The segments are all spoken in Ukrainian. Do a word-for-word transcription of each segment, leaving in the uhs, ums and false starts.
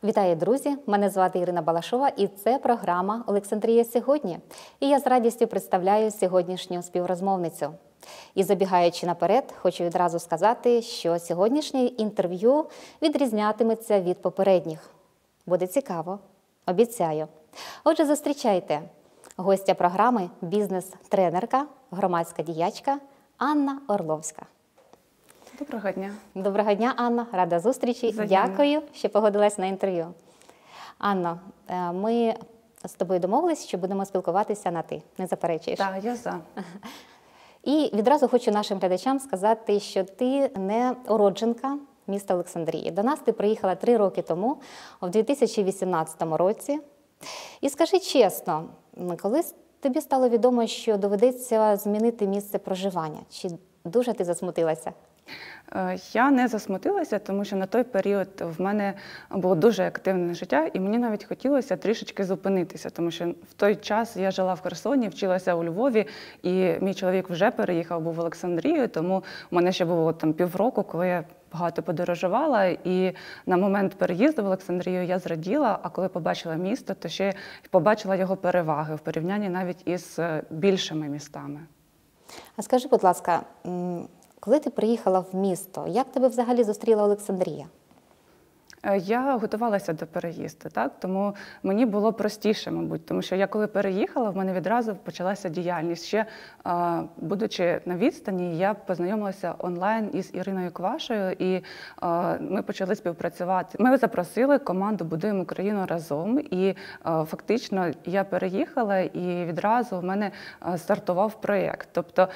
Вітаю, друзі! Мене звати Ірина Балашова і це програма «Олександрія сьогодні». І я з радістю представляю сьогоднішню співрозмовницю. І забігаючи наперед, хочу відразу сказати, що сьогоднішнє інтерв'ю відрізнятиметься від попередніх. Буде цікаво, обіцяю. Отже, зустрічайте гостя програми, бізнес-тренерка, громадська діячка Анна Орловська. Доброго дня. Доброго дня, Анна. Рада зустрічі. Взаємно. Дякую, що погодилась на інтерв'ю. Анно, ми з тобою домовились, що будемо спілкуватися на «ти». Не заперечуєш? Так, я за. І відразу хочу нашим глядачам сказати, що ти не уродженка міста Олександрії. До нас ти приїхала три роки тому, у дві тисячі вісімнадцятому році. І скажи чесно, коли тобі стало відомо, що доведеться змінити місце проживання? Чи дуже ти засмутилася? Я не засмутилася, тому що на той період в мене було дуже активне життя, і мені навіть хотілося трішечки зупинитися, тому що в той час я жила в Херсоні, вчилася у Львові, і мій чоловік вже переїхав, був в Олександрію, тому в мене ще було там півроку, коли я багато подорожувала, і на момент переїзду в Олександрію я зраділа, а коли побачила місто, то ще побачила його переваги в порівнянні навіть із більшими містами. А скажи, будь ласка, коли ти приїхала в місто, як тебе взагалі зустріла Олександрія? Я готувалася до переїзду, так? Тому мені було простіше, мабуть, тому що я коли переїхала, в мене відразу почалася діяльність. Ще будучи на відстані, я познайомилася онлайн із Іриною Квашею, і ми почали співпрацювати. Ми запросили команду «Будуємо Україну разом», і фактично я переїхала, і відразу в мене стартував проєкт. Тобто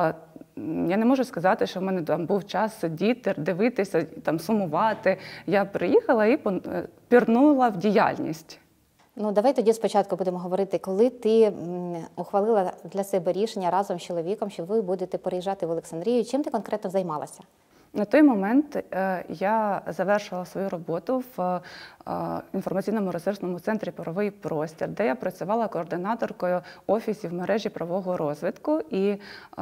я не можу сказати, що в мене там був час сидіти, дивитися, там, сумувати. Я приїхала і пірнула в діяльність. Ну, давай тоді спочатку будемо говорити, коли ти ухвалила для себе рішення разом з чоловіком, що ви будете переїжджати в Олександрію. Чим ти конкретно займалася? На той момент я завершила свою роботу в інформаційному ресурсному центрі «Правовий простір», де я працювала координаторкою офісів мережі правового розвитку. І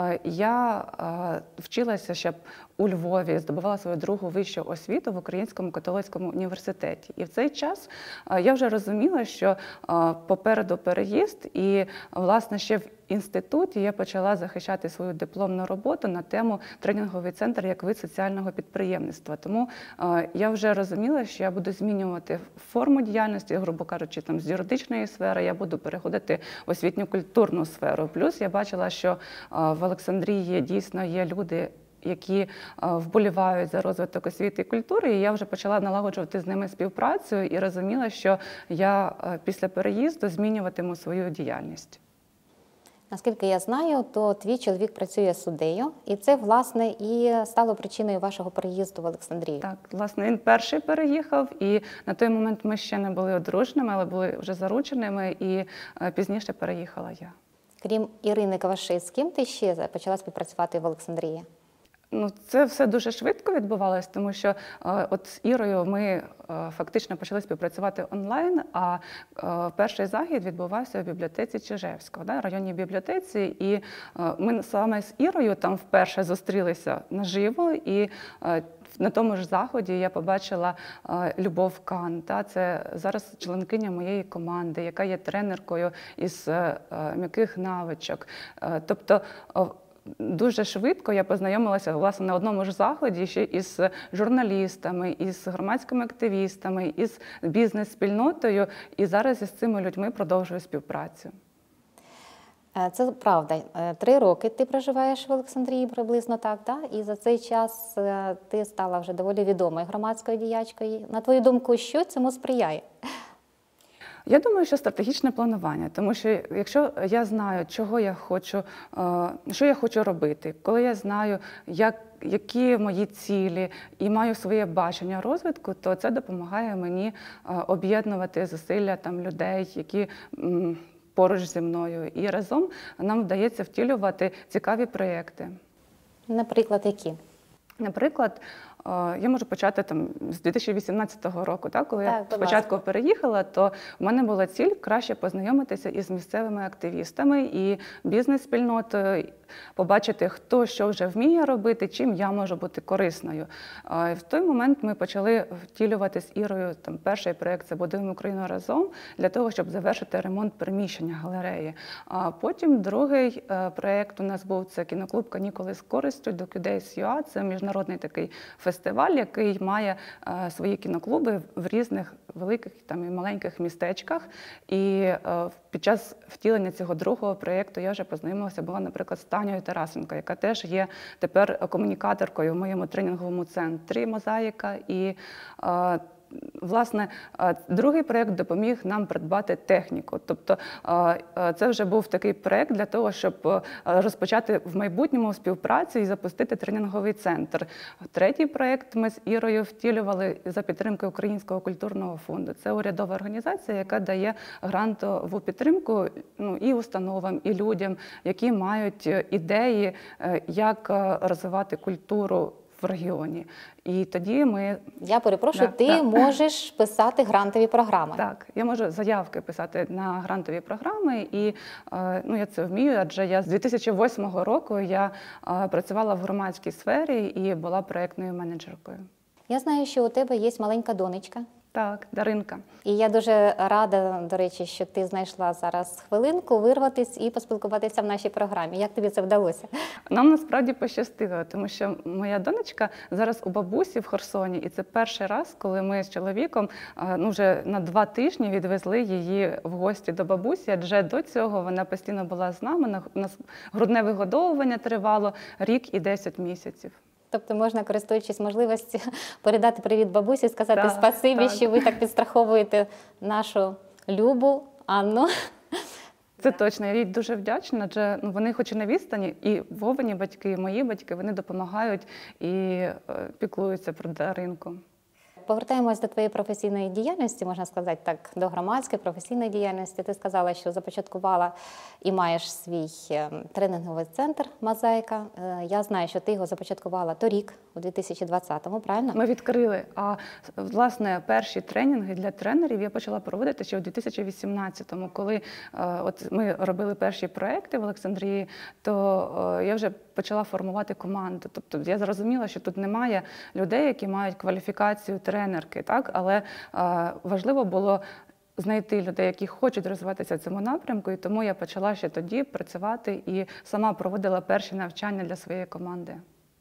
я вчилася ще у Львові, здобувала свою другу вищу освіту в Українському католицькому університеті. І в цей час я вже розуміла, що попереду переїзд, і, власне, ще в інституті я почала захищати свою дипломну роботу на тему «Тренінговий центр як вид соціального підприємництва». Тому я вже розуміла, що я буду змінювати форму діяльності, грубо кажучи, там, з юридичної сфери я буду переходити в освітньо-культурну сферу. Плюс я бачила, що в Олександрії дійсно є люди, які вболівають за розвиток освіти і культури, і я вже почала налагоджувати з ними співпрацю і розуміла, що я після переїзду змінюватиму свою діяльність. Наскільки я знаю, то твій чоловік працює суддею, і це, власне, і стало причиною вашого переїзду в Олександрію. Так, власне, він перший переїхав, і на той момент ми ще не були одруженими, але були вже зарученими, і пізніше переїхала я. Крім Ірини Кваши, з ким ти ще почала співпрацювати в Олександрії? Ну, це все дуже швидко відбувалося, тому що е, от з Ірою ми е, фактично почали співпрацювати онлайн, а е, перший захід відбувався у бібліотеці Чижевського, да, районній бібліотеці, і е, ми саме з Ірою там вперше зустрілися наживо, і е, на тому ж заході я побачила е, Любов Кан, та, це зараз членкиня моєї команди, яка є тренеркою із е, м'яких навичок. Е, тобто, е, дуже швидко я познайомилася, власне, на одному ж заході ще із журналістами, із громадськими активістами, із бізнес-спільнотою, і зараз із цими людьми продовжую співпрацю. Це правда. Три роки ти проживаєш в Олександрії, приблизно так, да? І за цей час ти стала вже доволі відомою громадською діячкою. На твою думку, що цьому сприяє? Я думаю, що стратегічне планування, тому що якщо я знаю, чого я хочу, що я хочу робити, коли я знаю, як, які мої цілі і маю своє бачення розвитку, то це допомагає мені об'єднувати зусилля там, людей, які поруч зі мною. І разом нам вдається втілювати цікаві проєкти. Наприклад, які? Наприклад, Я можу почати там з дві тисячі вісімнадцятого року, так? Коли Так, я будь спочатку ласка. переїхала, то в мене була ціль краще познайомитися із місцевими активістами і бізнес-спільнотою, побачити, хто що вже вміє робити, чим я можу бути корисною. В той момент ми почали втілювати з Ірою там, перший проєкт «Це будуємо Україну разом» для того, щоб завершити ремонт приміщення галереї. А потім другий проєкт у нас був це кіноклуб «Канікули з користю» Docudayz.ua. Це міжнародний такий фестиваль, який має свої кіноклуби в різних великих там, і маленьких містечках. І під час втілення цього другого проєкту я вже познайомилася, була, наприклад, з Танею Тарасенко, яка теж є тепер комунікаторкою в моєму тренінговому центрі «Мозаїка». І власне, другий проєкт допоміг нам придбати техніку. Тобто це вже був такий проєкт для того, щоб розпочати в майбутньому співпрацю і запустити тренінговий центр. Третій проєкт ми з Ірою втілювали за підтримки Українського культурного фонду. Це урядова організація, яка дає грантову підтримку ну, і установам, і людям, які мають ідеї, як розвивати культуру в регіоні. І тоді ми... Я перепрошую, Да, ти да. можеш писати грантові програми. Так, я можу заявки писати на грантові програми, і ну, я це вмію, адже я з дві тисячі восьмого року я працювала в громадській сфері і була проєктною менеджеркою. Я знаю, що у тебе є маленька донечка. Так, Даринка. І я дуже рада, до речі, що ти знайшла зараз хвилинку вирватися і поспілкуватися в нашій програмі. Як тобі це вдалося? Нам насправді пощастило, тому що моя донечка зараз у бабусі в Херсоні, і це перший раз, коли ми з чоловіком ну, вже на два тижні відвезли її в гості до бабусі, адже до цього вона постійно була з нами, у нас грудне вигодовування тривало рік і десять місяців. Тобто можна, користуючись можливістю, передати привіт бабусі, сказати Так, спасибі, так. що ви так підстраховуєте нашу Любу, Анну. Це точно, я їй дуже вдячна, адже ну, вони хоч і на відстані, і Вовині батьки, і мої батьки, вони допомагають і е, піклуються про Даринку. Повертаємось до твоєї професійної діяльності, можна сказати так, до громадської професійної діяльності. Ти сказала, що започаткувала і маєш свій тренінговий центр «Мозаїка». Я знаю, що ти його започаткувала торік, у дві тисячі двадцятому, правильно? Ми відкрили, а власне перші тренінги для тренерів я почала проводити ще у дві тисячі вісімнадцятому, коли е, от ми робили перші проекти в Олександрії, то е, я вже почала формувати команду. Тобто я зрозуміла, що тут немає людей, які мають кваліфікацію тренерки, так? Але е, важливо було знайти людей, які хочуть розвиватися в цьому напрямку, і тому я почала ще тоді працювати і сама проводила перші навчання для своєї команди.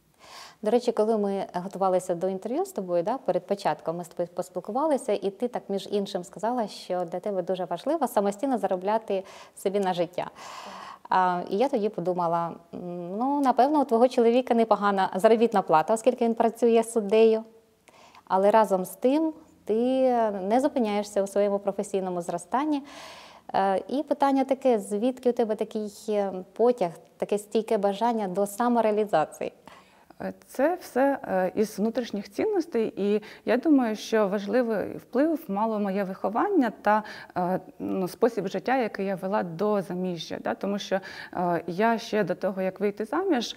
До речі, коли ми готувалися до інтерв'ю з тобою, да, перед початком ми з тобою поспілкувалися, і ти так між іншим сказала, що для тебе дуже важливо самостійно заробляти собі на життя. А, і я тоді подумала, ну, напевно, у твого чоловіка непогана заробітна плата, оскільки він працює суддею. Але разом з тим ти не зупиняєшся у своєму професійному зростанні. І питання таке, звідки у тебе такий потяг, таке стійке бажання до самореалізації? Це все із внутрішніх цінностей, і я думаю, що важливий вплив мало моє виховання та ну, спосіб життя, який я вела до заміжжя. Да? Тому що я ще до того, як вийти заміж,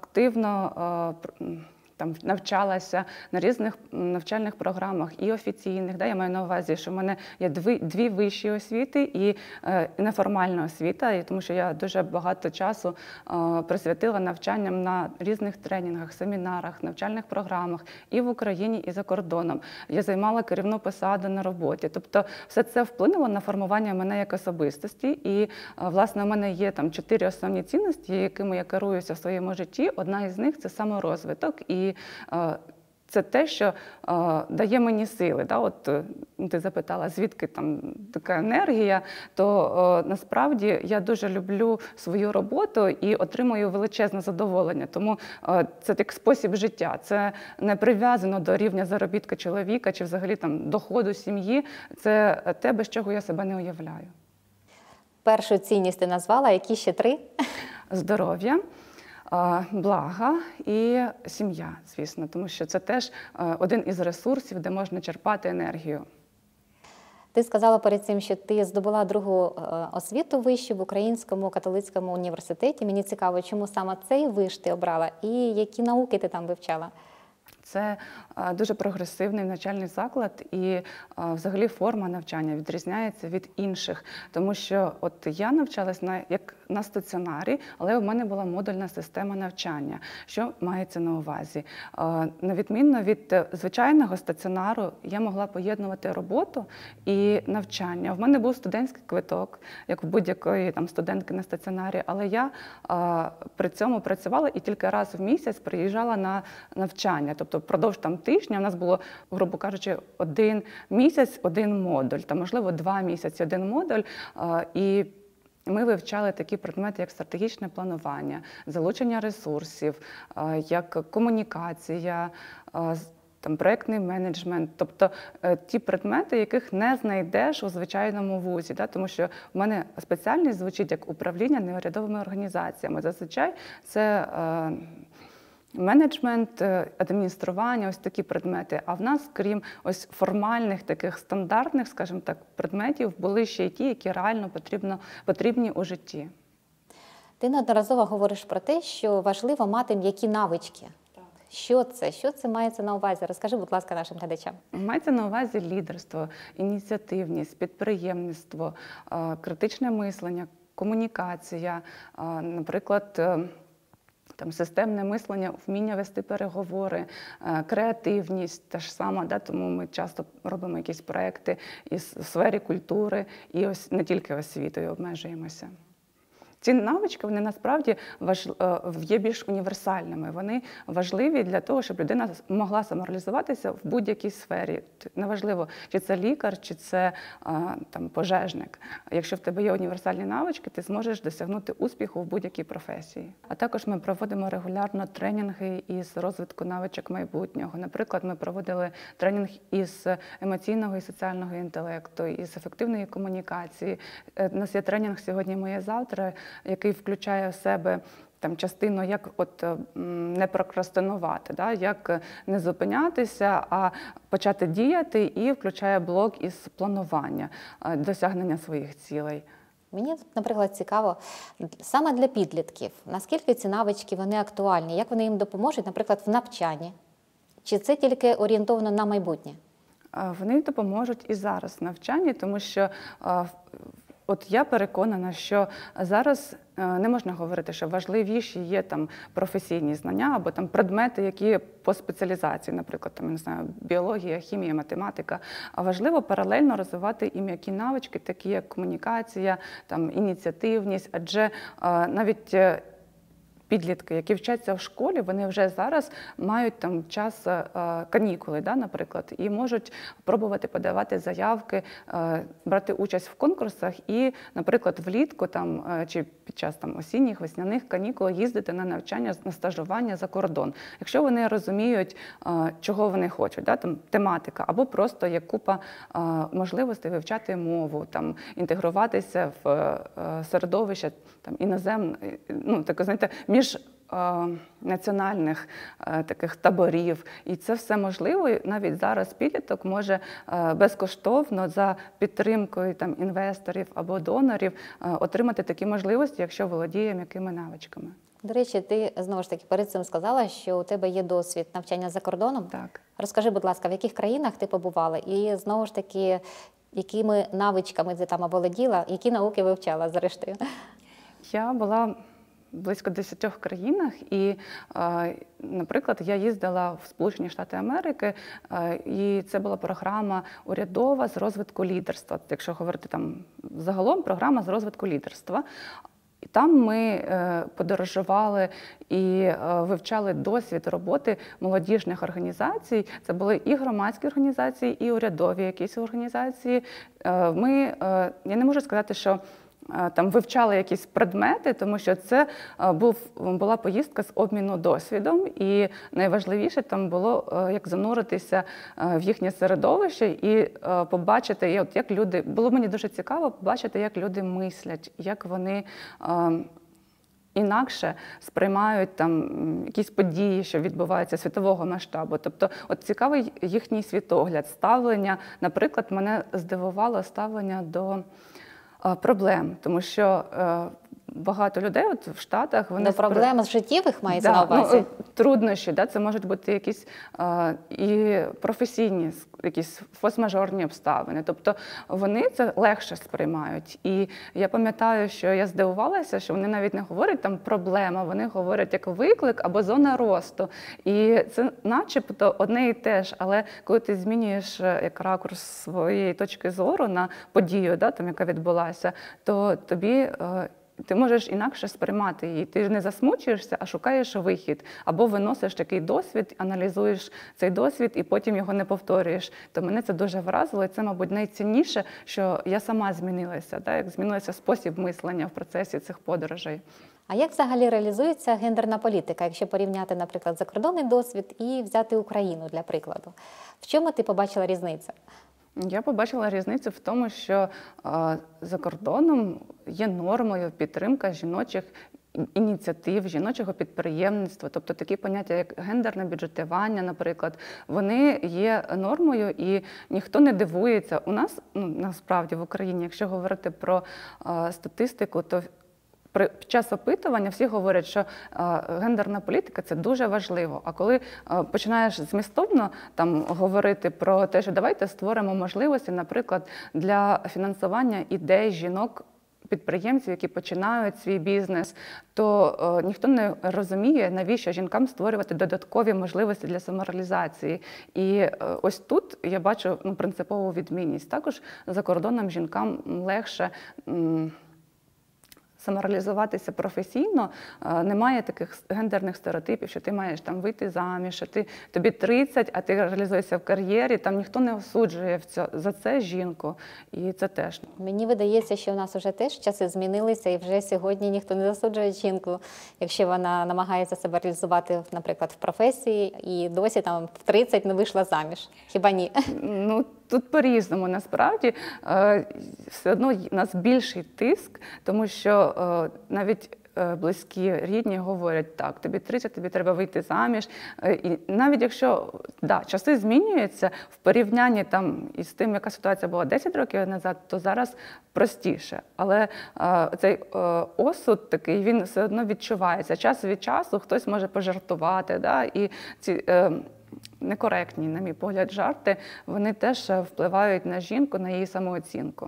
активно там навчалася на різних навчальних програмах і офіційних. Да, я маю на увазі, що в мене є дві, дві вищі освіти і е, неформальна освіта, і тому що я дуже багато часу е, присвятила навчанням на різних тренінгах, семінарах, навчальних програмах і в Україні, і за кордоном. Я займала керівну посаду на роботі. Тобто все це вплинуло на формування мене як особистості. І, е, власне, у мене є там чотири основні цінності, якими я керуюся в своєму житті. Одна із них – це саморозвиток. І І це те, що е, дає мені сили. Да? От ти запитала, звідки там така енергія, то е, насправді я дуже люблю свою роботу і отримую величезне задоволення. Тому е, це як спосіб життя. Це не прив'язано до рівня заробітку чоловіка чи взагалі там доходу сім'ї. Це те, без чого я себе не уявляю. Першу цінність ти назвала, які ще три? Здоров'я, блага і сім'я, звісно, тому що це теж один із ресурсів, де можна черпати енергію. Ти сказала перед цим, що ти здобула другу освіту вищу в Українському католицькому університеті. Мені цікаво, чому саме цей виш ти обрала і які науки ти там вивчала? Це дуже прогресивний навчальний заклад, і взагалі форма навчання відрізняється від інших, тому що от я навчалась на як на стаціонарі, але у мене була модульна система навчання. Що мається на увазі? На відмінно від звичайного стаціонару, я могла поєднувати роботу і навчання. В мене був студентський квиток, як у будь-якої там студентки на стаціонарі, але я при цьому працювала і тільки раз в місяць приїжджала на навчання. Тобто впродовж там тижня у нас було, грубо кажучи, один місяць, один модуль, та, можливо, два місяці, один модуль. І ми вивчали такі предмети, як стратегічне планування, залучення ресурсів, як комунікація, там, проєктний менеджмент, тобто ті предмети, яких не знайдеш у звичайному вузі, да? Тому що в мене спеціальність звучить як управління неурядовими організаціями. Зазвичай це менеджмент, адміністрування, ось такі предмети. А в нас, крім ось формальних таких стандартних, скажімо так, предметів, були ще й ті, які реально потрібно, потрібні у житті. Ти неодноразово говориш про те, що важливо мати м'які навички. Так. Що це? Що це мається на увазі? Розкажи, будь ласка, нашим глядачам. Мається на увазі лідерство, ініціативність, підприємництво, критичне мислення, комунікація, наприклад, там системне мислення, вміння вести переговори, креативність та ж сама, да, тому ми часто робимо якісь проекти із в сфері культури і ось не тільки освітою обмежуємося. Ці навички, вони насправді важ... є більш універсальними. Вони важливі для того, щоб людина могла самореалізуватися в будь-якій сфері. Неважливо, чи це лікар, чи це там, пожежник. Якщо в тебе є універсальні навички, ти зможеш досягнути успіху в будь-якій професії. А також ми проводимо регулярно тренінги із розвитку навичок майбутнього. Наприклад, ми проводили тренінг із емоційного і соціального інтелекту, із ефективної комунікації. У нас є тренінг «Сьогодні моє завтра», який включає в себе там частину, як от не прокрастинувати, да, як не зупинятися, а почати діяти, і включає блок із планування, досягнення своїх цілей. Мені, наприклад, цікаво, саме для підлітків, наскільки ці навички вони актуальні, як вони їм допоможуть, наприклад, в навчанні? Чи це тільки орієнтовано на майбутнє? Вони допоможуть і зараз в навчанні, тому що от я переконана, що зараз не можна говорити, що важливіші є там професійні знання або там предмети, які по спеціалізації, наприклад, там, я не знаю, біологія, хімія, математика. А важливо паралельно розвивати і м'які навички, такі як комунікація, там, ініціативність, адже навіть підлітки, які вчаться в школі, вони вже зараз мають там час канікули, да, наприклад, і можуть пробувати подавати заявки, брати участь в конкурсах і, наприклад, влітку там, чи під час там, осінніх, весняних канікул їздити на навчання, на стажування за кордон. Якщо вони розуміють, чого вони хочуть, да, там, тематика, або просто є купа можливостей вивчати мову, там, інтегруватися в середовище там, іноземне, ну, так, знаєте, між національних таких таборів. І це все можливо. І навіть зараз підліток може безкоштовно за підтримкою там, інвесторів або донорів отримати такі можливості, якщо володіє м'якими навичками. До речі, ти знову ж таки перед цим сказала, що у тебе є досвід навчання за кордоном. Так. Розкажи, будь ласка, в яких країнах ти побувала? І знову ж таки, якими навичками ти там оволоділа, які науки вивчала зрештою? Я була близько десятьох країнах, і, наприклад, я їздила в Сполучені Штати Америки, і це була програма урядова з розвитку лідерства. Якщо говорити там загалом, програма з розвитку лідерства. І там ми подорожували і вивчали досвід роботи молодіжних організацій. Це були і громадські організації, і урядові якісь організації. Ми, я не можу сказати, що там вивчали якісь предмети, тому що це був, була поїздка з обміну досвідом, і найважливіше там було, як зануритися в їхнє середовище і побачити, і от як люди, було мені дуже цікаво побачити, як люди мислять, як вони інакше сприймають там якісь події, що відбуваються світового масштабу. Тобто от цікавий їхній світогляд, ставлення. Наприклад, мене здивувало ставлення до проблем, тому що багато людей от в Штатах, вони До проблем з життєвих мається да, на увазі? ну, труднощі, да, це можуть бути якісь е, і професійні, якісь форс-мажорні обставини. Тобто вони це легше сприймають. І я пам'ятаю, що я здивувалася, що вони навіть не говорять там проблема, вони говорять як виклик або зона росту. І це начебто одне і те ж, але коли ти змінюєш як ракурс своєї точки зору на подію, да, там, яка відбулася, то тобі е, ти можеш інакше сприймати її. Ти ж не засмучуєшся, а шукаєш вихід. Або виносиш такий досвід, аналізуєш цей досвід і потім його не повторюєш. То мене це дуже вразило, і це, мабуть, найцінніше, що я сама змінилася, так? Як змінився спосіб мислення в процесі цих подорожей. А як взагалі реалізується гендерна політика, якщо порівняти, наприклад, закордонний досвід і взяти Україну, для прикладу? В чому ти побачила різницю? Я побачила різницю в тому, що е, за кордоном є нормою підтримка жіночих ініціатив, жіночого підприємництва, тобто такі поняття, як гендерне бюджетування, наприклад, вони є нормою і ніхто не дивується. У нас, ну, насправді, в Україні, якщо говорити про е, статистику, то під час опитування всі говорять, що е, гендерна політика – це дуже важливо. А коли е, починаєш змістовно там говорити про те, що давайте створимо можливості, наприклад, для фінансування ідей жінок, підприємців, які починають свій бізнес, то е, ніхто не розуміє, навіщо жінкам створювати додаткові можливості для самореалізації. І е, ось тут я бачу ну, принципову відмінність. Також за кордоном жінкам легше м, самореалізуватися професійно, немає таких гендерних стереотипів, що ти маєш там вийти заміж, що ти, тобі тридцять, а ти реалізуєшся в кар'єрі, там ніхто не осуджує за це жінку, і це теж. Мені видається, що у нас вже теж часи змінилися, і вже сьогодні ніхто не засуджує жінку, якщо вона намагається себе реалізувати, наприклад, в професії, і досі там в тридцять не вийшла заміж. Хіба ні? Ну, тут по-різному, насправді, все одно у нас більший тиск, тому що навіть близькі, рідні говорять, так, тобі тридцять, тобі треба вийти заміж. І навіть якщо, да, часи змінюються в порівнянні там із тим, яка ситуація була десять років назад, то зараз простіше. Але е, цей е, осуд такий, він все одно відчувається. Час від часу хтось може пожартувати, да, і ці е, некоректні, на мій погляд, жарти, вони теж впливають на жінку, на її самооцінку.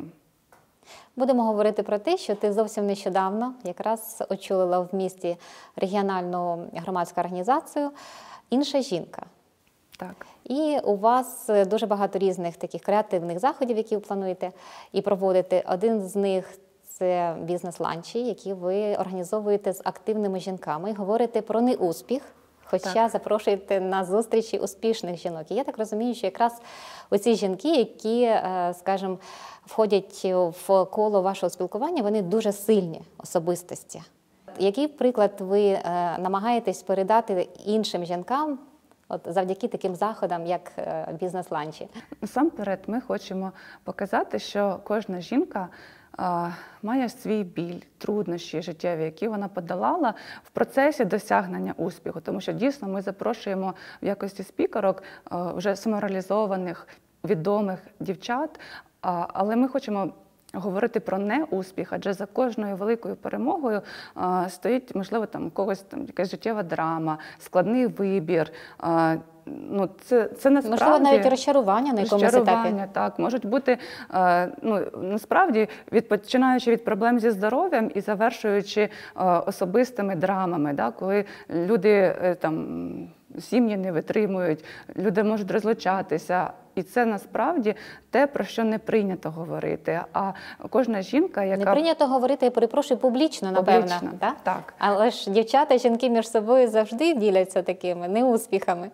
Будемо говорити про те, що ти зовсім нещодавно якраз очолила в місті регіональну громадську організацію «Інша жінка». Так. І у вас дуже багато різних таких креативних заходів, які ви плануєте і проводите. Один з них – це бізнес-ланчі, які ви організовуєте з активними жінками. Говорите про неуспіх, хоча так. запрошуєте на зустрічі успішних жінок. І я так розумію, що якраз оці жінки, які, скажімо, входять в коло вашого спілкування, вони дуже сильні особистості. Який приклад ви намагаєтесь передати іншим жінкам от завдяки таким заходам, як бізнес-ланчі? Насамперед, ми хочемо показати, що кожна жінка а, має свій біль, труднощі життєві, які вона подолала в процесі досягнення успіху. Тому що дійсно ми запрошуємо в якості спікерок а, вже самореалізованих, відомих дівчат, а, але ми хочемо говорити про неуспіх, адже за кожною великою перемогою а, стоїть, можливо, там у когось там якась життєва драма, складний вибір. А, ну, це, це насправді... Можливо, навіть розчарування на якомусь етапі. Розчарування, так. Можуть бути, а, ну, насправді, від, починаючи від проблем зі здоров'ям і завершуючи а, особистими драмами, да, коли люди там, сім'ї не витримують, люди можуть розлучатися. І це насправді те, про що не прийнято говорити. А кожна жінка, яка... Не прийнято говорити, я перепрошую, публічно, напевно. Публічно, так? так. Але ж дівчата, жінки між собою завжди діляться такими неуспіхами.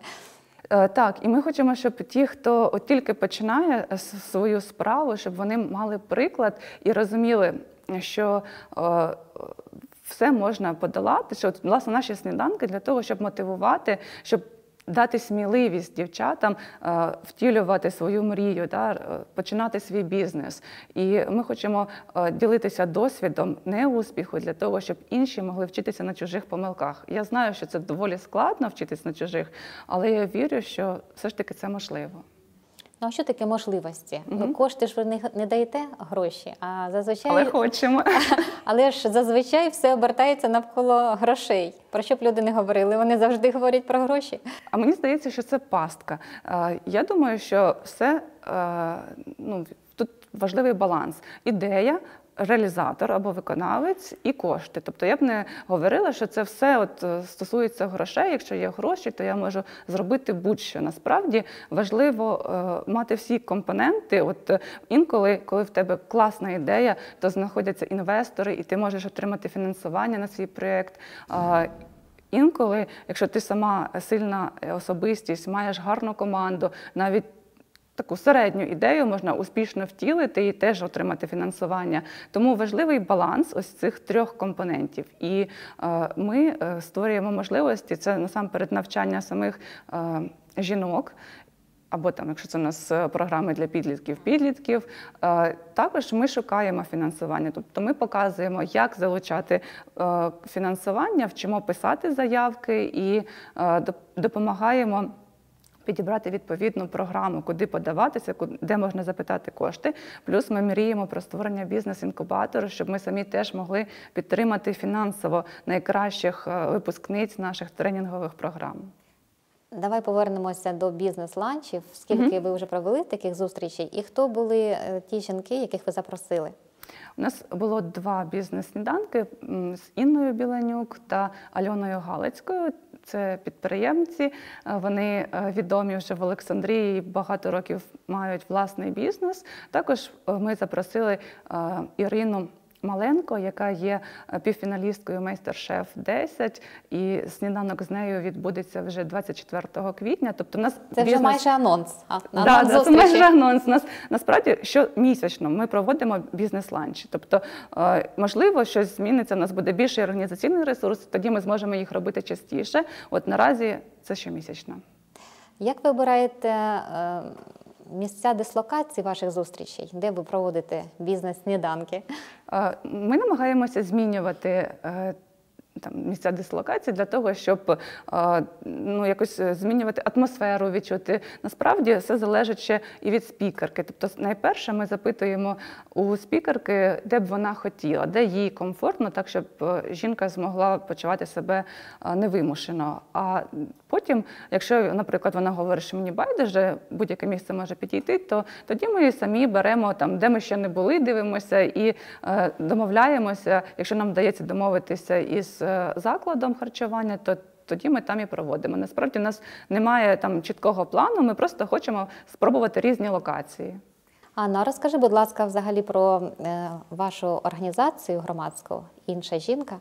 Так, і ми хочемо, щоб ті, хто от тільки починає свою справу, щоб вони мали приклад і розуміли, що е, все можна подолати, що, от, власне, наші сніданки для того, щоб мотивувати, щоб дати сміливість дівчатам е, втілювати свою мрію, да, починати свій бізнес. І ми хочемо е, ділитися досвідом неуспіху для того, щоб інші могли вчитися на чужих помилках. Я знаю, що це доволі складно вчитись на чужих, але я вірю, що все ж таки це можливо. Ну, а що таке можливості? Мгм. Ну, кошти ж ви не, не даєте гроші, а зазвичай... Але хочемо. Але ж зазвичай все обертається навколо грошей. Про що б люди не говорили, вони завжди говорять про гроші. А мені здається, що це пастка. Е, Я думаю, що все, е, ну, тут важливий баланс. Ідея, реалізатор або виконавець і кошти. Тобто я б не говорила, що це все от е, стосується грошей. Якщо є гроші, то я можу зробити будь-що. Насправді важливо е, мати всі компоненти. От е, інколи, коли в тебе класна ідея, то знаходяться інвестори, і ти можеш отримати фінансування на свій проєкт. Е, Інколи, якщо ти сама сильна особистість, маєш гарну команду, навіть таку середню ідею можна успішно втілити і теж отримати фінансування. Тому важливий баланс ось цих трьох компонентів. І е, ми е, створюємо можливості, це насамперед навчання самих е, жінок, або там, якщо це у нас програми для підлітків, підлітків. Е, Також ми шукаємо фінансування. Тобто ми показуємо, як залучати е, фінансування, вчимо писати заявки і е, доп- допомагаємо підібрати відповідну програму, куди подаватися, куди- де можна запитати кошти. Плюс ми мріємо про створення бізнес-інкубатору, щоб ми самі теж могли підтримати фінансово найкращих е, випускниць наших тренінгових програм. Давай повернемося до бізнес-ланчів. Скільки ви вже провели таких зустрічей? І хто були е, ті жінки, яких ви запросили? У нас було два бізнес-сніданки м, з Інною Біленюк та Альоною Галицькою. Це підприємці, е, вони е, відомі вже в Олександрії, багато років мають власний бізнес. Також е, ми запросили е, Ірину Маленко, яка є півфіналісткою «Майстер-шеф десять», і сніданок з нею відбудеться вже двадцять четвертого квітня. Тобто, в нас Це вже бізнес- майже анонс. А, Да, анонс да, це зустрічі. майже анонс. Нас насправді щомісячно ми проводимо бізнес-ланчі. Тобто, е, можливо, щось зміниться. У нас буде більший організаційний ресурс, тоді ми зможемо їх робити частіше. От наразі це щомісячно. Як ви обираєте е, місця дислокації ваших зустрічей? Де ви проводите бізнес-сніданки? Е, Ми намагаємося змінювати е, там місця дислокації для того, щоб е, ну, якось змінювати атмосферу, відчути. Насправді все залежить ще і від спікерки. Тобто, найперше ми запитуємо у спікерки, де б вона хотіла, де їй комфортно, так, щоб е, жінка змогла почувати себе е, невимушено. А потім, якщо, наприклад, вона говорить, що мені байдуже, будь-яке місце може підійти, то тоді ми самі беремо там, де ми ще не були, дивимося і е, домовляємося. Якщо нам вдається домовитися із е, закладом харчування, то тоді ми там і проводимо. Насправді, у нас немає там чіткого плану, ми просто хочемо спробувати різні локації. Анна, розкажи, будь ласка, взагалі про е, вашу організацію громадську «Інша жінка».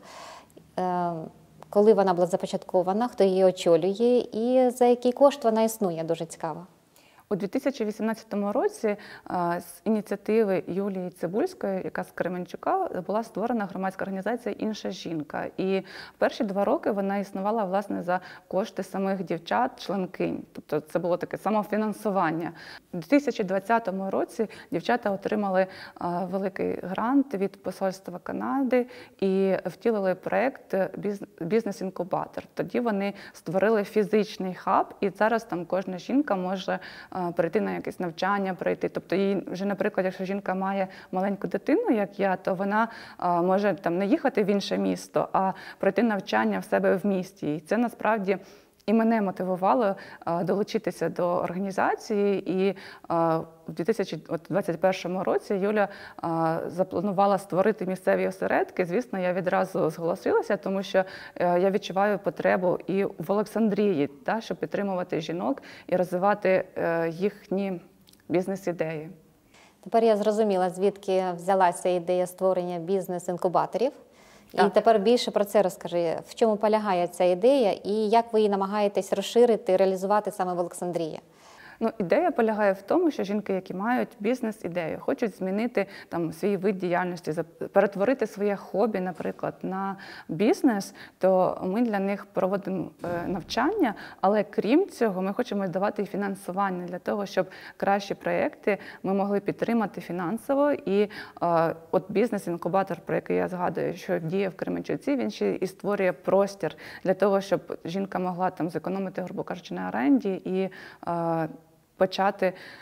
Е, коли вона була започаткована, хто її очолює і за який кошт вона існує, дуже цікаво. У дві тисячі вісімнадцятому році а, з ініціативи Юлії Цибульської, яка з Кременчука, була створена громадська організація «Інша жінка». І перші два роки вона існувала, власне, за кошти самих дівчат-членкинь. Тобто це було таке самофінансування. У дві тисячі двадцятому році дівчата отримали а, великий грант від Посольства Канади і втілили проєкт «Біз- «Бізнес-інкубатор». Тоді вони створили фізичний хаб, і зараз там кожна жінка може а, прийти на якесь навчання, прийти. Тобто їй вже, наприклад, якщо жінка має маленьку дитину, як я, то вона а, може там не їхати в інше місто, а пройти навчання в себе в місті. І це насправді і мене мотивувало а, долучитися до організації. І а, в дві тисячі двадцять першому році Юля а, запланувала створити місцеві осередки. Звісно, я відразу зголосилася, тому що а, я відчуваю потребу і в Олександрії, та, щоб підтримувати жінок і розвивати а, їхні бізнес-ідеї. Тепер я зрозуміла, звідки взялася ідея створення бізнес-інкубаторів. І Так. тепер більше про це розкажи. В чому полягає ця ідея і як ви її намагаєтесь розширити, реалізувати саме в Олександрії? Ну, ідея полягає в тому, що жінки, які мають бізнес-ідею, хочуть змінити там свій вид діяльності, зап- перетворити своє хобі, наприклад, на бізнес, то ми для них проводимо е, навчання, але крім цього, ми хочемо давати і фінансування для того, щоб кращі проєкти ми могли підтримати фінансово. І е, от бізнес-інкубатор, про який я згадую, що діє в Кременчуці, він ще і створює простір для того, щоб жінка могла там зекономити, грубо кажучи, на оренді і е, почати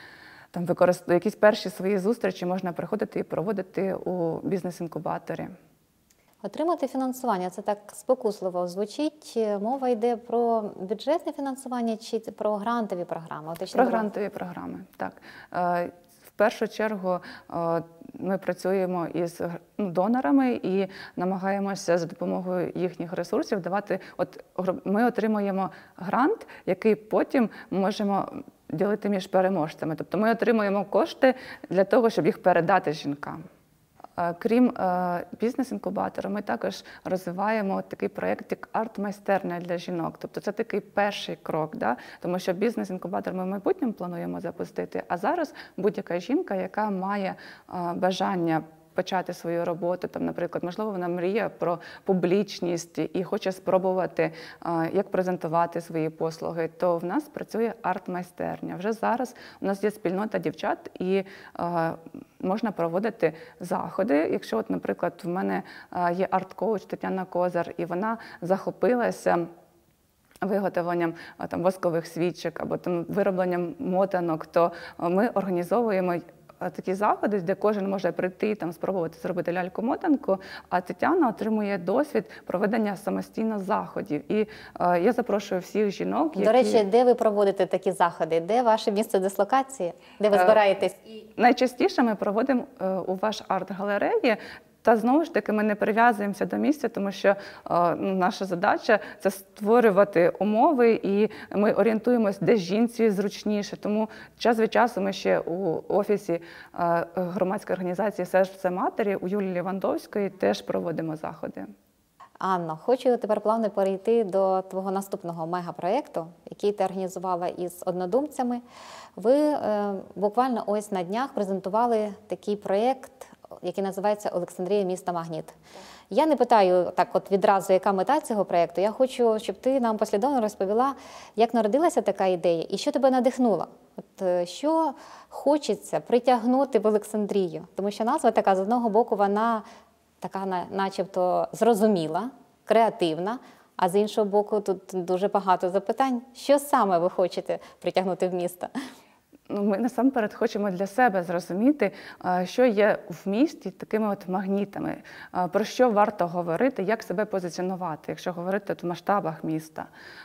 там використ... якісь перші свої зустрічі можна приходити і проводити у бізнес-інкубаторі. Отримати фінансування – це так спокусливо звучить. Мова йде про бюджетне фінансування чи про грантові програми? Про грантові програми, так. В першу чергу ми працюємо із донорами і намагаємося за допомогою їхніх ресурсів давати. От ми отримуємо грант, який потім можемо ділити між переможцями. Тобто ми отримуємо кошти для того, щоб їх передати жінкам. Крім бізнес-інкубатора, ми також розвиваємо такий проєкт, як арт-майстерня для жінок. Тобто це такий перший крок, да? Тому що бізнес-інкубатор ми в майбутньому плануємо запустити, а зараз будь-яка жінка, яка має бажання почати свою роботу, там, наприклад, можливо, вона мріє про публічність і хоче спробувати, як презентувати свої послуги, то в нас працює арт-майстерня. Вже зараз у нас є спільнота дівчат і можна проводити заходи. Якщо, от, наприклад, в мене є арт-коуч Тетяна Козар, і вона захопилася виготовленням там, воскових свічок або там, виробленням мотанок, то ми організовуємо такі заходи, де кожен може прийти, там, спробувати зробити ляльку-мотанку, а Тетяна отримує досвід проведення самостійно заходів. І е, я запрошую всіх жінок, які… До речі, де ви проводите такі заходи? Де ваше місце дислокації? Де ви збираєтесь? Е, найчастіше ми проводимо е, у ваш арт-галереї. Та знову ж таки ми не прив'язуємося до місця, тому що е, наша задача – це створювати умови, і ми орієнтуємось, де жінці зручніше. Тому час від часу ми ще у офісі е, громадської організації «Серце матері» у Юлії Лівандовської теж проводимо заходи. Анно, хочу тепер плавно перейти до твого наступного мегапроєкту, який ти організувала із однодумцями. Ви е, буквально ось на днях презентували такий проєкт, який називається «Олександрія. Місто Магніт». Я не питаю так от відразу, яка мета цього проєкту. Я хочу, щоб ти нам послідовно розповіла, як народилася така ідея і що тебе надихнуло. От, що хочеться притягнути в Олександрію? Тому що назва така, з одного боку, вона така начебто зрозуміла, креативна, а з іншого боку, тут дуже багато запитань. Що саме ви хочете притягнути в місто? Ми насамперед хочемо для себе зрозуміти, що є в місті такими от магнітами, про що варто говорити, як себе позиціонувати, якщо говорити в масштабах міста.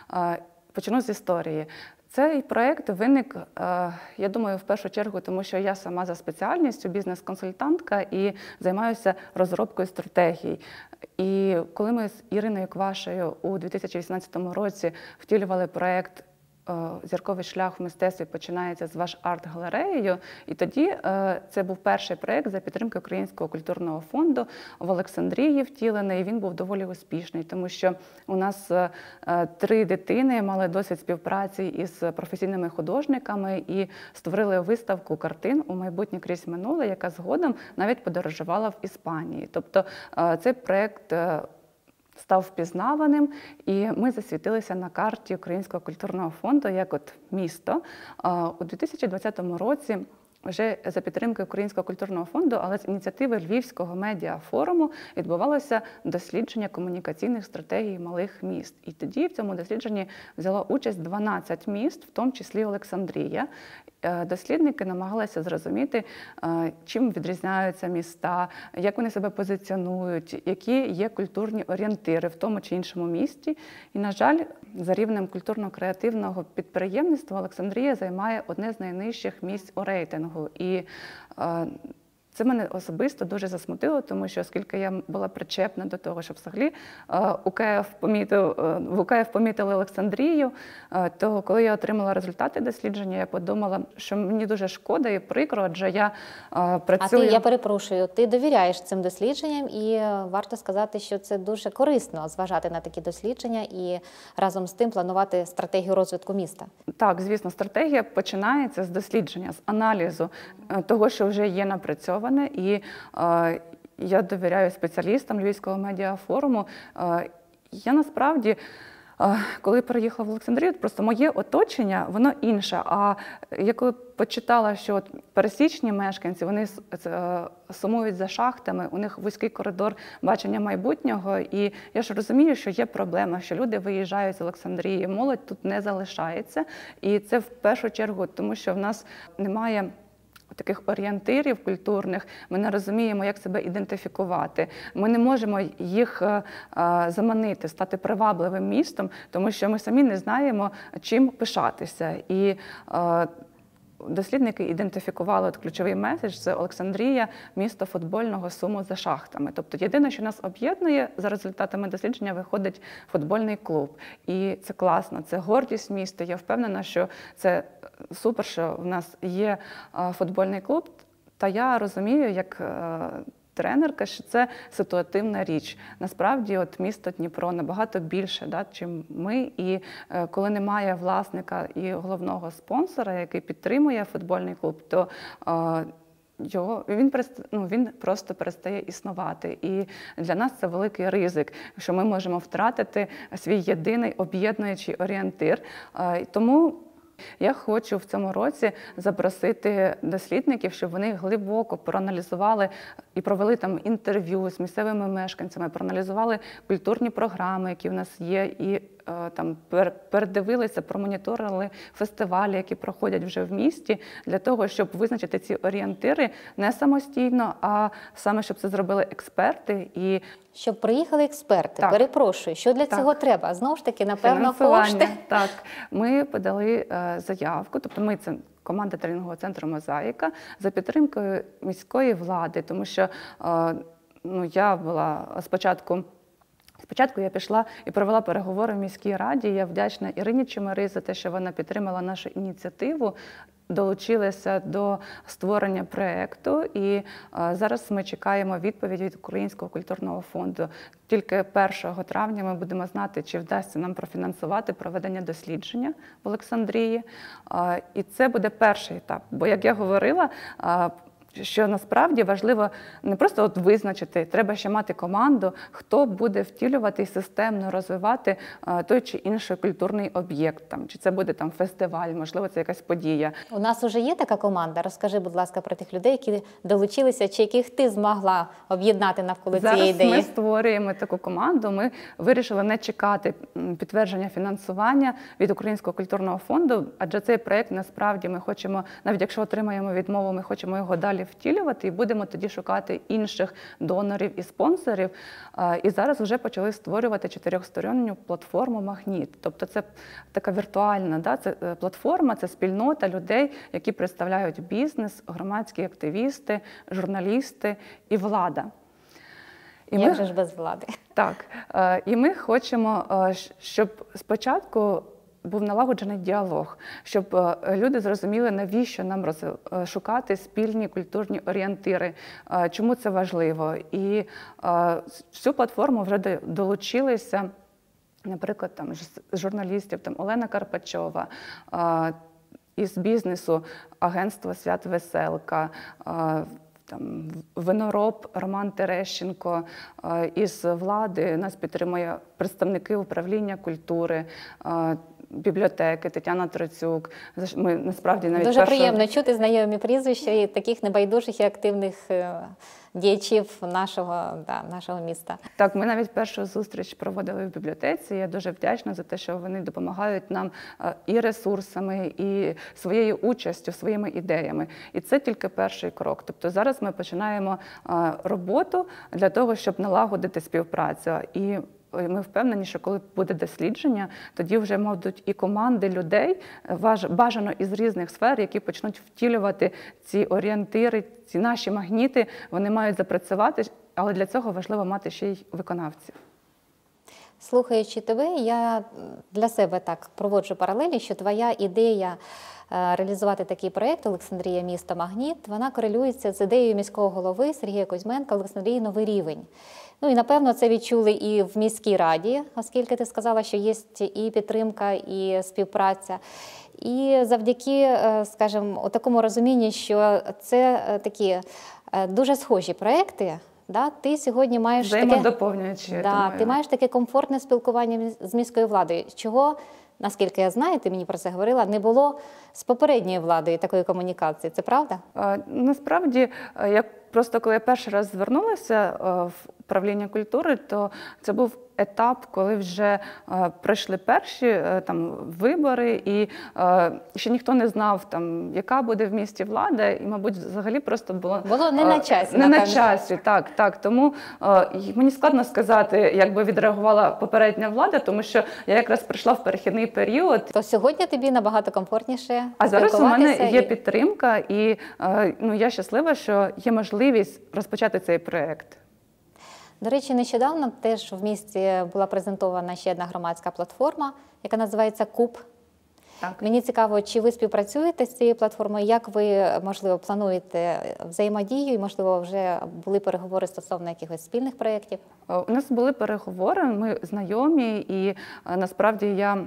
Почну з історії. Цей проєкт виник, я думаю, в першу чергу, тому що я сама за спеціальністю бізнес-консультантка і займаюся розробкою стратегій. І коли ми з Іриною Квашею у дві тисячі вісімнадцятому році втілювали проєкт «Зірковий шлях в мистецтві починається з ваш арт-галереєю». І тоді це був перший проєкт за підтримки Українського культурного фонду в Олександрії втілений, і він був доволі успішний, тому що у нас три дитини мали досвід співпраці із професійними художниками і створили виставку картин «У майбутнє крізь минуле», яка згодом навіть подорожувала в Іспанії. Тобто цей проєкт став впізнаваним, і ми засвітилися на карті Українського культурного фонду як от місто. У дві тисячі двадцятому році вже за підтримки Українського культурного фонду, але з ініціативи Львівського медіафоруму відбувалося дослідження комунікаційних стратегій малих міст. І тоді в цьому дослідженні взяло участь дванадцять міст, в тому числі Олександрія. Дослідники намагалися зрозуміти, чим відрізняються міста, як вони себе позиціонують, які є культурні орієнтири в тому чи іншому місті. І, на жаль, за рівнем культурно-креативного підприємництва Олександрія займає одне з найнижчих місць у рейтингу. І це мене особисто дуже засмутило, тому що оскільки я була причепна до того, що взагалі УКФ помітив, в УКФ помітили Олександрію, то коли я отримала результати дослідження, я подумала, що мені дуже шкода і прикро, адже я працюю… А ти, я перепрошую, ти довіряєш цим дослідженням, і варто сказати, що це дуже корисно зважати на такі дослідження і разом з тим планувати стратегію розвитку міста. Так, звісно, стратегія починається з дослідження, з аналізу того, що вже є напрацьовано. І е, я довіряю спеціалістам Львівського медіафоруму. Е, я насправді, е, коли переїхала в Олександрію, просто моє оточення, воно інше. А я коли почитала, що от пересічні мешканці, вони е, сумують за шахтами, у них вузький коридор бачення майбутнього, і я ж розумію, що є проблема, що люди виїжджають з Олександрії, молодь тут не залишається. І це в першу чергу, тому що в нас немає таких орієнтирів культурних, ми не розуміємо, як себе ідентифікувати. Ми не можемо їх заманити, стати привабливим містом, тому що ми самі не знаємо, чим пишатися. І дослідники ідентифікували от ключовий меседж – це Олександрія – місто футбольного суму за шахтами. Тобто єдине, що нас об'єднує, за результатами дослідження виходить футбольний клуб. І це класно, це гордість міста. Я впевнена, що це супер, що в нас є футбольний клуб. Та я розумію, як тренерка, що це ситуативна річ. Насправді, от місто Дніпро набагато більше, да, чим ми. І е, коли немає власника і головного спонсора, який підтримує футбольний клуб, то е, його, він, ну, він просто перестає існувати. І для нас це великий ризик, що ми можемо втратити свій єдиний об'єднуючий орієнтир. Е, тому я хочу в цьому році запросити дослідників, щоб вони глибоко проаналізували і провели там інтерв'ю з місцевими мешканцями, проаналізували культурні програми, які в нас є, і там передивилися, промоніторили фестивалі, які проходять вже в місті, для того, щоб визначити ці орієнтири не самостійно, а саме, щоб це зробили експерти. І щоб приїхали експерти. Так. Перепрошую, що для Так. цього треба? Знову ж таки, напевно, Фінансування. кошти. Так, ми подали е, заявку, тобто ми це команда тренінгового центру «Мозаїка» за підтримкою міської влади, тому що е, ну, я була спочатку Спочатку я пішла і провела переговори в міській раді. Я вдячна Ірині Чемери за те, що вона підтримала нашу ініціативу, долучилася до створення проєкту. І а, зараз ми чекаємо відповідь від Українського культурного фонду. Тільки першого травня ми будемо знати, чи вдасться нам профінансувати проведення дослідження в Олександрії. А, і це буде перший етап. Бо, як я говорила, а, що насправді важливо не просто от визначити, треба ще мати команду, хто буде втілювати і системно розвивати а, той чи інший культурний об'єкт. Там, чи це буде там фестиваль, можливо, це якась подія. У нас вже є така команда. Розкажи, будь ласка, про тих людей, які долучилися, чи яких ти змогла об'єднати навколо Зараз цієї ідеї. Зараз ми створюємо таку команду. Ми вирішили не чекати підтвердження фінансування від Українського культурного фонду, адже цей проєкт насправді ми хочемо, навіть якщо отримаємо відмову, ми хочемо його далі втілювати і будемо тоді шукати інших донорів і спонсорів. І зараз вже почали створювати чотирьохсторонню платформу «Магніт». Тобто це така віртуальна, да, це платформа, це спільнота людей, які представляють бізнес, громадські активісти, журналісти і влада. І Як ми... же ж без влади? Так. І ми хочемо, щоб спочатку був налагоджений діалог, щоб люди зрозуміли, навіщо нам шукати спільні культурні орієнтири, чому це важливо. І в цю платформу вже долучилися, наприклад, там, з журналістів, там, Олена Карпачова, із бізнесу агентство «Свят Веселка», там, винороб Роман Терещенко, із влади нас підтримує представники управління культури, бібліотеки, Тетяна Троцюк. Ми насправді навіть Дуже першого... приємно чути знайомі прізвища і таких небайдужих і активних діячів нашого, да, нашого міста. Так, ми навіть першу зустріч проводили в бібліотеці. Я дуже вдячна за те, що вони допомагають нам і ресурсами, і своєю участю, своїми ідеями. І це тільки перший крок. Тобто зараз ми починаємо роботу для того, щоб налагодити співпрацю. І ми впевнені, що коли буде дослідження, тоді вже будуть і команди людей, бажано із різних сфер, які почнуть втілювати ці орієнтири, ці наші магніти, вони мають запрацювати, але для цього важливо мати ще й виконавців. Слухаючи тебе, я для себе так проводжу паралелі, що твоя ідея реалізувати такий проєкт «Олександрія. Місто Магніт», вона корелюється з ідеєю міського голови Сергія Кузьменка «Олександрії. Новий рівень». Ну і, напевно, це відчули і в міській раді, оскільки ти сказала, що є і підтримка, і співпраця. І завдяки, скажімо, такому розумінні, що це такі дуже схожі проєкти, да, ти сьогодні маєш таке, взаємодоповнюючи, да, ти маєш таке комфортне спілкування з міською владою, чого, наскільки я знаю, ти мені про це говорила, не було з попередньою владою такої комунікації. Це правда? А, насправді, я просто коли я перший раз звернулася в управління культури, то це був етап, коли вже е, пройшли перші е, там вибори, і е, ще ніхто не знав, там, яка буде в місті влада, і, мабуть, взагалі просто було... Було не на часі, Не напевно. на часі, так, так. Тому е, мені складно сказати, як би відреагувала попередня влада, тому що я якраз прийшла в перехідний період. То сьогодні тобі набагато комфортніше А зараз у мене спілкуватися є і- підтримка, і е, ну, я щаслива, що є можливість розпочати цей проєкт. До речі, нещодавно теж в місті була презентована ще одна громадська платформа, яка називається КУП. Так. Мені цікаво, чи ви співпрацюєте з цією платформою, як ви, можливо, плануєте взаємодію і, можливо, вже були переговори стосовно якихось спільних проєктів? Е, У нас були переговори, ми знайомі, і е, насправді я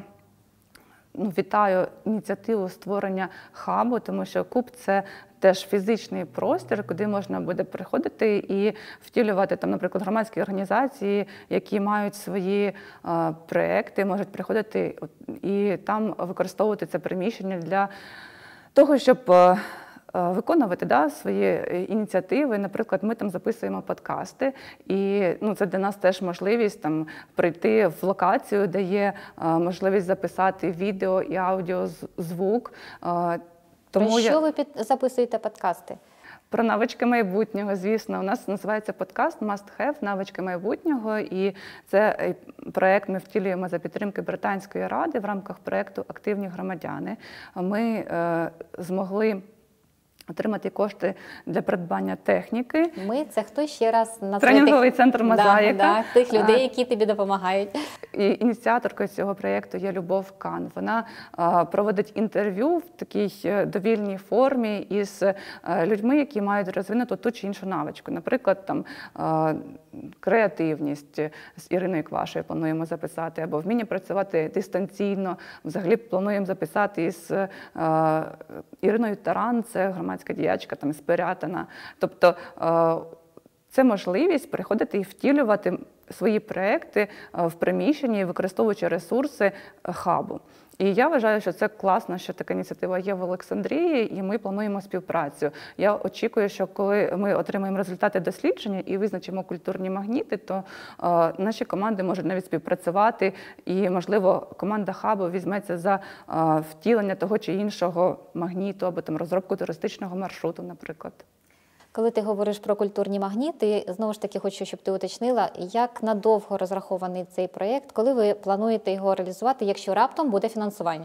ну, вітаю ініціативу створення хабу, тому що КУП – це теж фізичний простір, куди можна буде приходити і втілювати, там, наприклад, громадські організації, які мають свої е, проекти, можуть приходити от, і там використовувати це приміщення для того, щоб е, виконувати да, свої ініціативи. Наприклад, ми там записуємо подкасти, і ну, це для нас теж можливість там, прийти в локацію, де є е, можливість записати відео і аудіо, звук. Е, Тому Про що я... ви під... записуєте подкасти? Про навички майбутнього, звісно. У нас називається подкаст «Must Have. Навички майбутнього». І це проєкт ми втілюємо за підтримки Британської ради в рамках проєкту «Активні громадяни». Ми е, змогли отримати кошти для придбання техніки. Ми – це хто ще раз назвати? Тренінговий центр «Мозаїка». Да, да, тих людей, які тобі допомагають. І ініціаторкою цього проєкту є Любов Кан. Вона а, проводить інтерв'ю в такій довільній формі із а, людьми, які мають розвинуту ту чи іншу навичку. Наприклад, там а, креативність з Іриною Квашею плануємо записати, або вміння працювати дистанційно. Взагалі плануємо записати із а, Іриною Таран, це громадська діячка там, з Пирятина. Тобто а, це можливість приходити і втілювати свої проекти в приміщенні, використовуючи ресурси хабу. І я вважаю, що це класно, що така ініціатива є в Олександрії, і ми плануємо співпрацю. Я очікую, що коли ми отримаємо результати дослідження і визначимо культурні магніти, то е, наші команди можуть навіть співпрацювати, і, можливо, команда хабу візьметься за е, втілення того чи іншого магніту, або там розробку туристичного маршруту, наприклад. Коли ти говориш про культурні магніти, знову ж таки хочу, щоб ти уточнила, як надовго розрахований цей проєкт, коли ви плануєте його реалізувати, якщо раптом буде фінансування?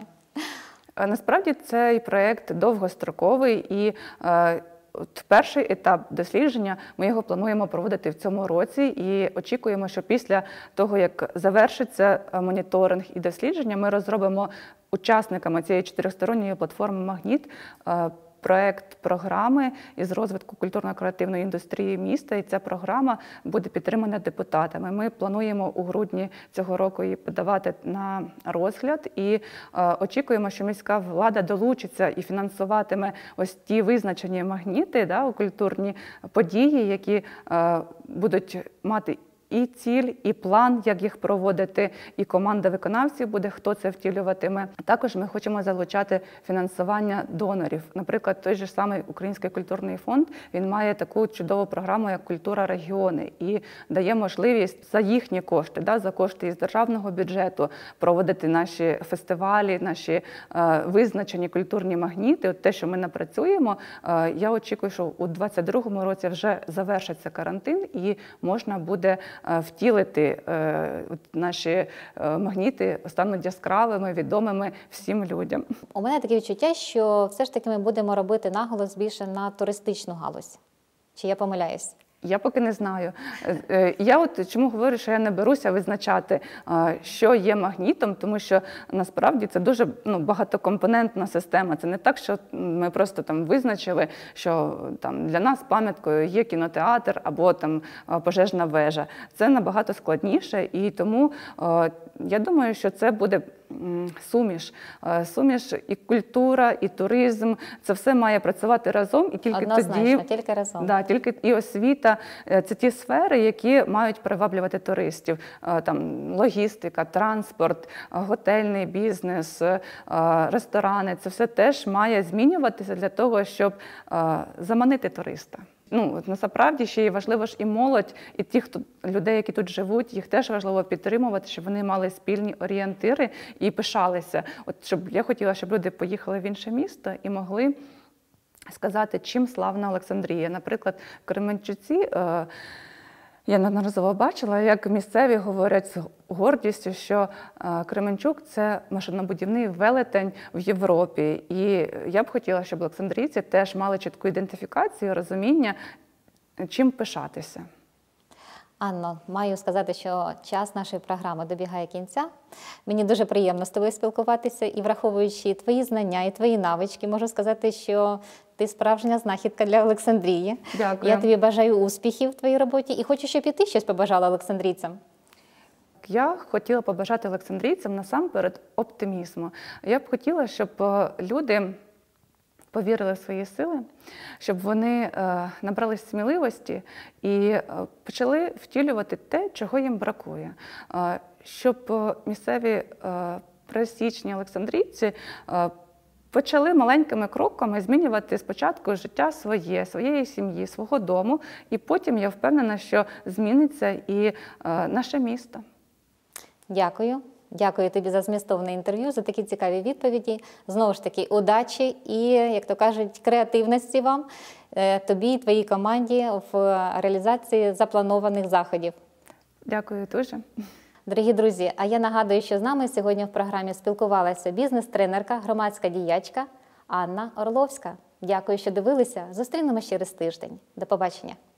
Насправді цей проєкт довгостроковий, і е, от перший етап дослідження ми його плануємо проводити в цьому році, і очікуємо, що після того, як завершиться моніторинг і дослідження, ми розробимо учасниками цієї чотиристоронньої платформи «Магніт» е, проект програми із розвитку культурно-креативної індустрії міста, і ця програма буде підтримана депутатами. Ми плануємо у грудні цього року її подавати на розгляд, і е, очікуємо, що міська влада долучиться і фінансуватиме ось ті визначені магніти, да, у культурні події, які е, будуть мати і ціль, і план, як їх проводити, і команда виконавців буде, хто це втілюватиме. Також ми хочемо залучати фінансування донорів. Наприклад, той же самий Український культурний фонд, він має таку чудову програму, як «Культура регіони», і дає можливість за їхні кошти, да, за кошти із державного бюджету проводити наші фестивалі, наші е, визначені культурні магніти. От те, що ми напрацюємо, е, я очікую, що у двадцять другому році вже завершиться карантин і можна буде втілити е, наші е, магніти, стануть яскравими, відомими всім людям. У мене таке відчуття, що все ж таки ми будемо робити наголос більше на туристичну галузь. Чи я помиляюсь? Я поки не знаю. Я от чому говорю, що я не беруся визначати, що є магнітом, тому що насправді це дуже ну, багатокомпонентна система. Це не так, що ми просто там визначили, що там для нас пам'яткою є кінотеатр або там пожежна вежа. Це набагато складніше, і тому я думаю, що це буде суміш. Суміш і культура, і туризм. Це все має працювати разом. І тільки Однозначно, тоді, тільки разом. Да, тільки і освіта. Це ті сфери, які мають приваблювати туристів. Там логістика, транспорт, готельний бізнес, ресторани. Це все теж має змінюватися для того, щоб заманити туриста. ну, насправді ще й важливо ж і молодь, і ті, хто людей, які тут живуть, їх теж важливо підтримувати, щоб вони мали спільні орієнтири і пишалися. От щоб я хотіла, щоб люди поїхали в інше місто і могли сказати, чим славна Олександрія. Наприклад, в Кременчуці е, я неодноразово бачила, як місцеві говорять з гордістю, що е, Кременчук – це машинобудівний велетень в Європі. І я б хотіла, щоб олександрійці теж мали чітку ідентифікацію, розуміння, чим пишатися. Анно, маю сказати, що час нашої програми добігає кінця. Мені дуже приємно з тобою спілкуватися і, враховуючи твої знання і твої навички, можу сказати, що ти справжня знахідка для Олександрії. Дякую. Я тобі бажаю успіхів в твоїй роботі і хочу, щоб і ти щось побажала олександрійцям. Я хотіла побажати олександрійцям насамперед оптимізму. Я б хотіла, щоб люди повірили в свої сили, щоб вони е, набрались сміливості і е, почали втілювати те, чого їм бракує. Е, щоб місцеві е, пересічні олександрійці е, почали маленькими кроками змінювати спочатку життя своє, своєї сім'ї, свого дому, і потім я впевнена, що зміниться і е, наше місто. Дякую. Дякую тобі за змістовне інтерв'ю, за такі цікаві відповіді. Знову ж таки, удачі і, як то кажуть, креативності вам, тобі і твоїй команді в реалізації запланованих заходів. Дякую дуже. Дорогі друзі, а я нагадую, що з нами сьогодні в програмі спілкувалася бізнес-тренерка, громадська діячка Анна Орловська. Дякую, що дивилися. Зустрінемося через тиждень. До побачення.